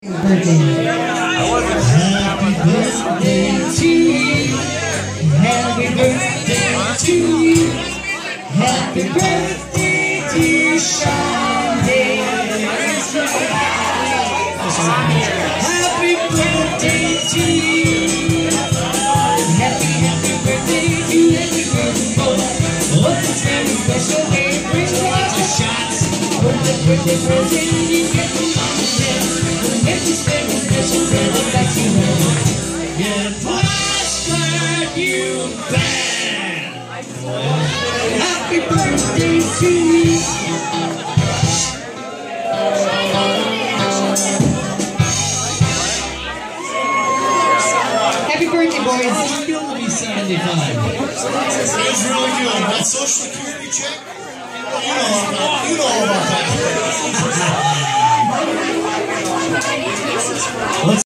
Birthday. Happy birthday to you. Happy birthday to you. Happy birthday to Shante. Happy birthday to you. Happy birthday to every birthday. Oh, it's very special day. Bring lots of shots. Oh, the birthday present you get from mom and dad. It's very special day that you know. Yeah, Prosper, you bad. Happy birthday to you. Happy birthday, boys. It's going to be 75. It's really good. That Social Security check? You know all about that.